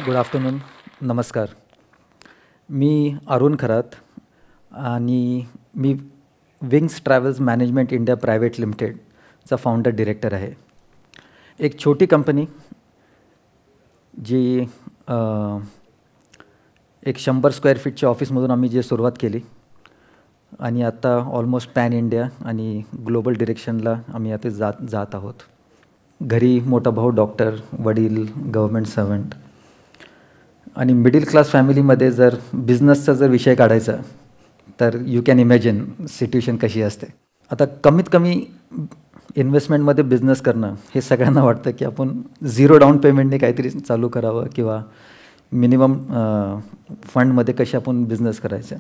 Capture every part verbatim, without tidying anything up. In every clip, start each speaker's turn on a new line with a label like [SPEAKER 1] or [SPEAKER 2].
[SPEAKER 1] Good afternoon, नमस्कार. मी अरुण खरात आणि मी Wings Travels management India private लिमिटेडचा फाउंडर डिरेक्टर आहे. एक छोटी कंपनी जी अ, एक शंभर स्क्वेअर फीटच्या ऑफिसमधून आम्ही जी सुरुवात केली आणि आता ऑलमोस्ट पॅन इंडिया आणि ग्लोबल डिरेक्शनला आम्ही आता जात जात आहोत. घरी मोठा भाऊ डॉक्टर, वडील गव्हर्मेंट सर्वंट आणि मिडल क्लास फॅमिलीमध्ये जर बिझनेसचा जर विषय काढायचा तर यू कॅन इमॅजिन सिच्युएशन कशी असते. आता कमीत कमी इन्व्हेस्टमेंटमध्ये बिझनेस करणं हे सगळ्यांना वाटतं की आपण झिरो डाऊन पेमेंटने काहीतरी चालू करावं किंवा मिनिमम फंडमध्ये कशी आपण बिझनेस करायचं.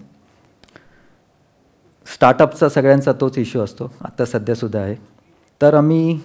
[SPEAKER 1] स्टार्टअपचा सगळ्यांचा तोच इश्यू असतो, आत्ता सध्यासुद्धा आहे. तर आम्ही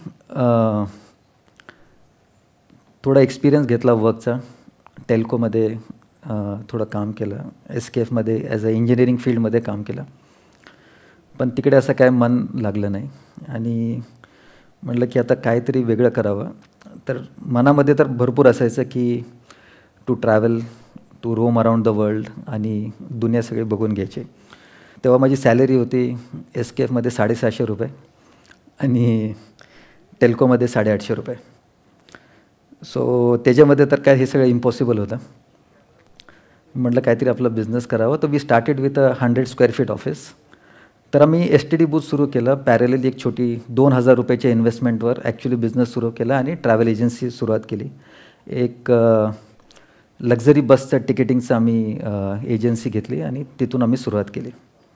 [SPEAKER 1] थोडा एक्सपिरियन्स घेतला वर्कचा. टेल्कोमध्ये थोडं काम केलं, एस के एफमध्ये ॲज अ इंजिनिअरिंग फील्डमध्ये काम केलं, पण तिकडे असं काय मन लागलं नाही आणि म्हटलं की आता काहीतरी वेगळं करावं. तर मनामध्ये तर भरपूर असायचं की to travel, to roam around the world आणि दुनिया सगळी बघून घ्यायची. तेव्हा माझी सॅलरी होती एस के एफमध्ये साडेसहाशे रुपये आणि टेल्कोमध्ये साडेआठशे रुपये. सो त्याच्यामध्ये तर काय हे सगळं इम्पॉसिबल होतं. म्हटलं काहीतरी आपला बिझनेस करावं. तर we started with a hundred square feet office. तर आम्ही एस टी डी बूथ सुरू केलं. पॅरेलली एक छोटी दोन हजार रुपयाच्या इन्व्हेस्टमेंटवर ॲक्च्युली बिझनेस सुरू केला आणि ट्रॅव्हल एजन्सी सुरुवात केली. एक लक्झरी बसचं तिकिटिंगचं आम्ही एजन्सी घेतली आणि तिथून आम्ही सुरुवात केली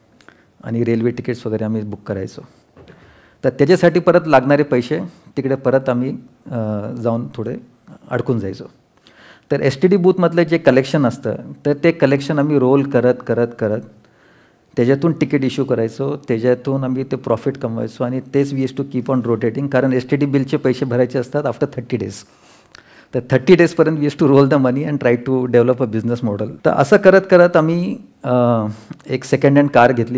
[SPEAKER 1] आणि रेल्वे तिकीट्स वगैरे आम्ही बुक करायचो. तर त्याच्यासाठी परत लागणारे पैसे तिकडे परत आम्ही जाऊन थोडे अडकून जायचो. तर एस टी डी बूथमधलं जे कलेक्शन असतं तर ते कलेक्शन आम्ही रोल करत करत करत त्याच्यातून तिकीट इश्यू करायचो, त्याच्यातून आम्ही ते प्रॉफिट कमवायचो आणि तेच we use to keep on rotating. कारण एस टी डी बिलचे पैसे भरायचे असतात आफ्टर थर्टी डेज. तर थर्टी डेजपर्यंत we use to roll the money and try to develop a business model. तर असं करत करत आम्ही एक सेकंड हँड कार घेतली.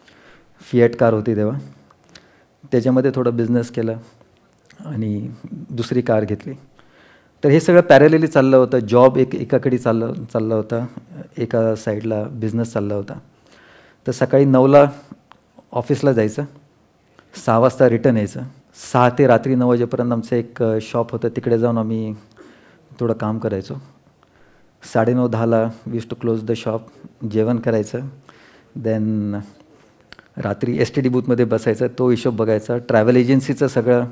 [SPEAKER 1] फिएट कार होती तेव्हा. त्याच्यामध्ये थोडं बिझनेस केलं आणि दुसरी कार घेतली. तर हे सगळं पॅरेलली चाललं होतं. जॉब एक एकाकडे चाललं चालला होता, एका साईडला बिझनेस चालला होता. तर सकाळी नऊला ऑफिसला जायचं, सहा वाजता रिटर्न यायचं. सहा ते रात्री नऊ वाजेपर्यंत आमचं एक शॉप होतं, तिकडे जाऊन आम्ही थोडं काम करायचो. साडेनऊ दहाला we use to close the shop. जेवण करायचं. देन रात्री एस टी डी बूथमध्ये बसायचं, तो हिशोब बघायचा. ट्रॅव्हल एजन्सीचं सगळं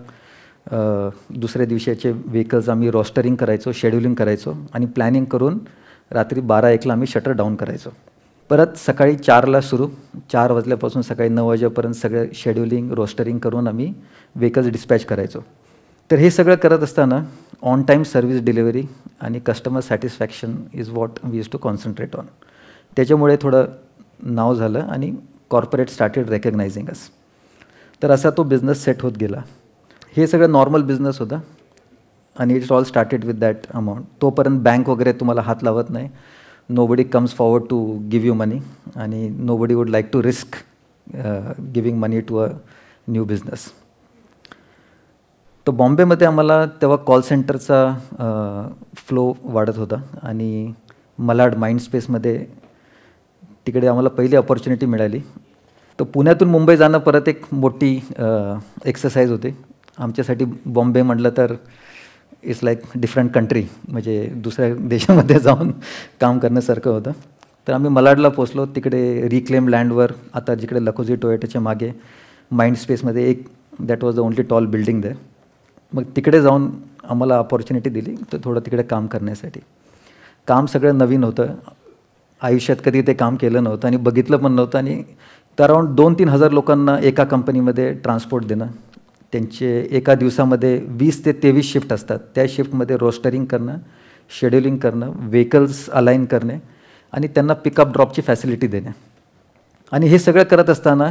[SPEAKER 1] दुसऱ्या दिवसाचे व्हेकल्स आम्ही रोस्टरिंग करायचो, शेड्युलिंग करायचो आणि प्लॅनिंग करून रात्री बारा एकला आम्ही शटर डाऊन करायचो. परत सकाळी चारला सुरू, चार वाजल्यापासून सकाळी नऊ वाजेपर्यंत सगळं शेड्युलिंग रोस्टरिंग करून आम्ही व्हेकल्स डिस्पॅच करायचो. तर हे सगळं करत असताना ऑन टाईम सर्व्हिस डिलिव्हरी आणि customer satisfaction is what we use to concentrate on. त्याच्यामुळे थोडं नाव झालं आणि कॉर्पोरेट स्टार्टेड रेकग्नायझिंग अस. तर असा तो बिझनेस सेट होत गेला. हे सगळं नॉर्मल बिझनेस होता आणि it's all started with that amount. तोपर्यंत बँक वगैरे तुम्हाला हात लावत नाही. Nobody comes forward to give you money आणि nobody would like to risk giving money to a new business. तर बॉम्बेमध्ये आम्हाला तेव्हा कॉल सेंटरचा फ्लो वाढत होता आणि मलाड माइंडस्पेसमध्ये तिकडे आम्हाला पहिली अपॉर्च्युनिटी मिळाली. तर पुण्यातून मुंबई जाणं परत एक मोठी एक्सरसाइज होती आमच्यासाठी. बॉम्बे म्हटलं तर इट्स लाईक डिफरंट कंट्री, म्हणजे दुसऱ्या देशामध्ये जाऊन काम करण्यासारखं होतं. तर आम्ही मलाडला पोचलो. तिकडे रिक्लेम लँडवर, आता जिकडे लखोजी टोयोटाच्या मागे माइंडस्पेसमध्ये एक that was the only tall building there. मग तिकडे जाऊन आम्हाला अपॉर्च्युनिटी दिली तर थोडं तिकडे काम करण्यासाठी. काम सगळं नवीन होतं, आयुष्यात कधी ते काम केलं नव्हतं आणि बघितलं पण नव्हतं. आणि अराऊंड दोन तीन हजार लोकांना एका कंपनीमध्ये ट्रान्सपोर्ट देणं, त्यांचे एका दिवसामध्ये वीस ते तेवीस शिफ्ट असतात. त्या शिफ्टमध्ये रोस्टरिंग करणं, शेड्युलिंग करणं, व्हेकल्स अलाइन करणे आणि त्यांना पिकअप ड्रॉपची फॅसिलिटी देणे. आणि हे सगळं करत असताना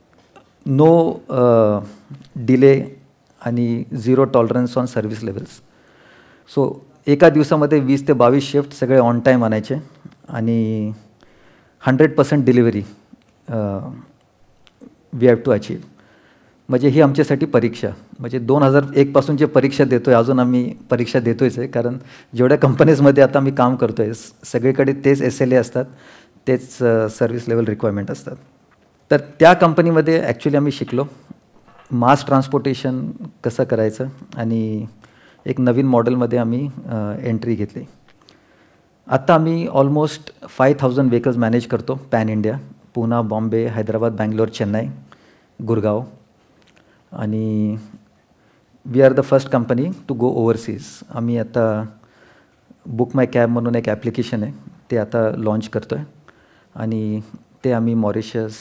[SPEAKER 1] नो डिले आणि zero tolerance on service levels. So एका दिवसामध्ये वीस ते बावीस शिफ्ट सगळे ऑन टाईम आणायचे आणि hundred percent delivery we have to achieve. म्हणजे ही आमच्यासाठी परीक्षा, म्हणजे दोन हजार एकपासून जे परीक्षा देतो आहे अजून आम्ही परीक्षा देतोयच आहे, कारण जेवढ्या कंपनीजमध्ये आता मी काम करतो आहे सगळीकडे तेच एस एल ए असतात, तेच सर्व्हिस लेवल रिक्वायरमेंट असतात. तर त्या कंपनीमध्ये ॲक्च्युली आम्ही शिकलो मास ट्रान्सपोर्टेशन कसं करायचं आणि एक नवीन मॉडेलमध्ये आम्ही एंट्री घेतली. आत्ता आम्ही almost five thousand vehicles manage करतो पॅन इंडिया, पुणे, बॉम्बे, हैदराबाद, बँगलोर, चेन्नई, गुरगाव. आणि we are the first company to go overseas. आम्ही आता बुक माय कॅब म्हणून एक ॲप्लिकेशन आहे ते आता लॉन्च करतो आहे आणि ते आम्ही मॉरिशस,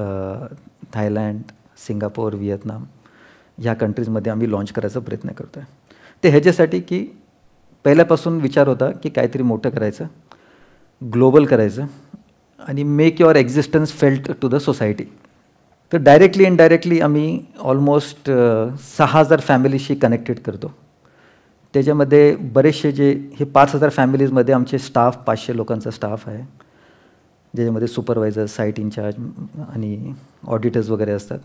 [SPEAKER 1] थायलँड, सिंगापूर, व्हिएतनाम ह्या कंट्रीजमध्ये आम्ही लॉन्च करायचा प्रयत्न करतो आहे. ते ह्याच्यासाठी की पहिल्यापासून विचार होता की काहीतरी मोठं करायचं, ग्लोबल करायचं आणि make your existence felt to the society. तर डायरेक्टली इनडायरेक्टली आम्ही ऑलमोस्ट सहा हजार फॅमिलीशी कनेक्टेड करतो. त्याच्यामध्ये बरेचसे जे हे पाच हजार फॅमिलीजमध्ये आमचे स्टाफ पाचशे लोकांचा स्टाफ आहे, ज्याच्यामध्ये सुपरवायझर, साईट इन्चार्ज आणि ऑडिटर्स वगैरे असतात.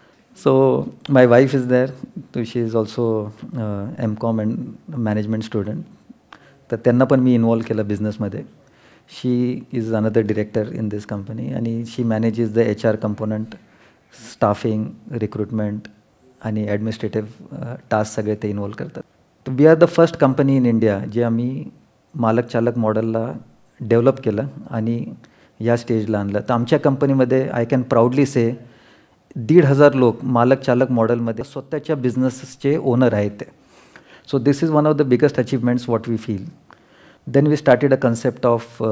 [SPEAKER 1] So my wife is there, तो she is also M Com and management student. तर त्यांना पण मी इन्वॉल्व केलं बिझनेसमध्ये. She is another director in this company आणि she manages the H R component, staffing, recruitment आणि ॲडमिनिस्ट्रेटिव्ह टास्क सगळे ते इन्वॉल्व करतात. तर we are the first company in India जे आम्ही मालक चालक मॉडेलला डेव्हलप केलं आणि या स्टेजला आणलं. तर आमच्या कंपनीमध्ये आय कॅन प्राऊडली से दीड हजार लोक मालक चालक मॉडेलमध्ये स्वतःच्या बिझनेसचे ओनर आहेत ते. So this is one of the biggest achievements what we feel. Then we started a concept of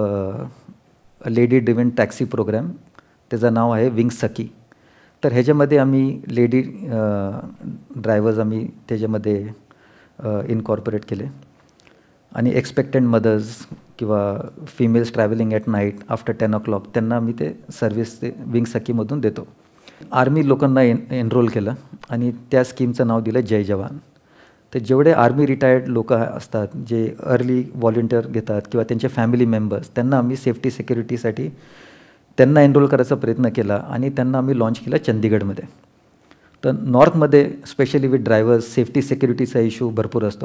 [SPEAKER 1] a lady driven taxi program. त्याचं नाव आहे विंग सखी. तर ह्याच्यामध्ये आम्ही लेडी ड्रायव्हर्स आम्ही त्याच्यामध्ये इनकॉर्पोरेट केले आणि एक्सपेक्टंट मदर्स किंवा females travelling at night after ten o'clock त्यांना आम्ही ते सर्व्हिस ते विंग सखीमधून देतो. आर्मी लोकांना एन एनरोल केलं आणि त्या स्कीमचं नाव दिलं जय जवान. तर जेवढे आर्मी रिटायर्ड लोक असतात जे अर्ली व्हॉलेंटिअर घेतात किंवा त्यांचे फॅमिली मेंबर्स त्यांना आम्ही सेफ्टी सिक्युरिटीसाठी त्यांना एनरोल करायचा प्रयत्न केला आणि त्यांना आम्ही लॉन्च केला चंदीगडमध्ये. तर नॉर्थमध्ये स्पेशली विथ ड्रायव्हर्स सेफ्टी सिक्युरिटीचा इश्यू भरपूर असतो.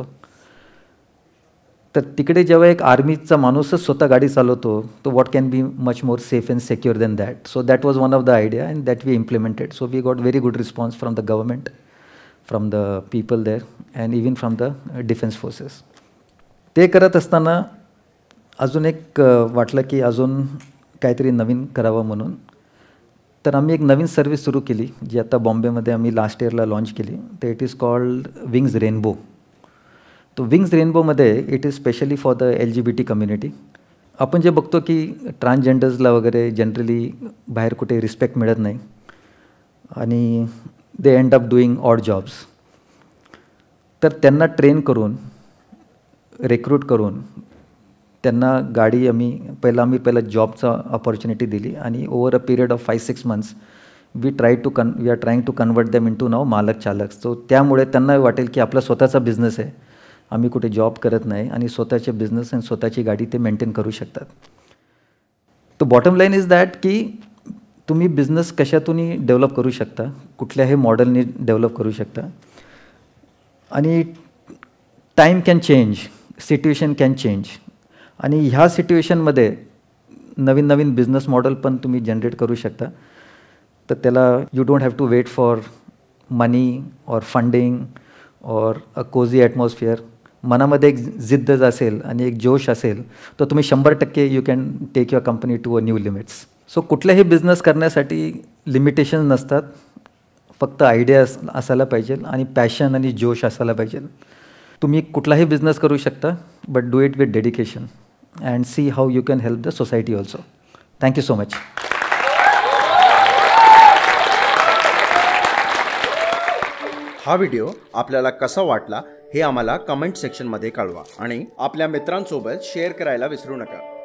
[SPEAKER 1] तर तिकडे जेव्हा एक आर्मीचा माणूसच स्वतः गाडी चालवतो तो what can be much more safe and secure than that. So that was one of the idea and that we implemented. So we got very good response from the government, from the people there and even from the defence forces. ते करत असताना अजून एक वाटलं की अजून काहीतरी नवीन करावं म्हणून. तर आम्ही एक नवीन सर्व्हिस सुरू केली जी आता बॉम्बेमध्ये आम्ही लास्ट इयरला लॉन्च केली. तर it is called Wings Rainbow. तो विंग्स रेनबोमध्ये it is specially for the L G B T community. आपण जे बघतो की ट्रान्सजेंडर्सला वगैरे जनरली बाहेर कुठे रिस्पेक्ट मिळत नाही आणि they end up doing odd jobs. तर त्यांना ट्रेन करून रिक्रूट करून त्यांना गाडी आम्ही पहिला आम्ही पहिला जॉबचा ऑपॉर्च्युनिटी दिली आणि over a period of five six months we try to con we are trying to convert them into नाव मालक चालक. सो त्यामुळे त्यांना वाटेल की आपला स्वतःचा बिझनेस आहे, आम्ही कुठे जॉब करत नाही आणि स्वतःचे बिझनेस आणि स्वतःची गाडी ते मेंटेन करू शकतात. तर बॉटम लाईन इज दॅट की तुम्ही बिझनेस कशातूनही डेव्हलप करू शकता, कुठल्याही मॉडेलनी डेव्हलप करू शकता आणि time can change, situation can change आणि ह्या सिच्युएशनमध्ये नवीन नवीन बिझनेस मॉडेल पण तुम्ही जनरेट करू शकता. तर त्याला you don't have to wait for money or funding or a cosy atmosphere. मनामध्ये एक जिद्द असेल आणि एक जोश असेल तर तुम्ही शंभर टक्के you can take your company to a new limits. So कुठल्याही बिझनेस करण्यासाठी लिमिटेशन नसतात, फक्त आयडिया असायला पाहिजे आणि पॅशन आणि जोश असायला पाहिजे. तुम्ही कुठलाही बिझनेस करू शकता but do it with dedication and see how you can help the society also. Thank you so much.
[SPEAKER 2] हा व्हिडिओ आपल्याला कसा वाटला हे आम्हाला कमेंट सेक्शनमध्ये कळवा आणि आपल्या मित्रांसोबत शेअर करायला विसरू नका.